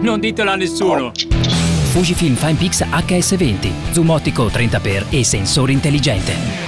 non ditelo a nessuno. Fujifilm FinePix HS20, zoom ottico 30x e sensore intelligente.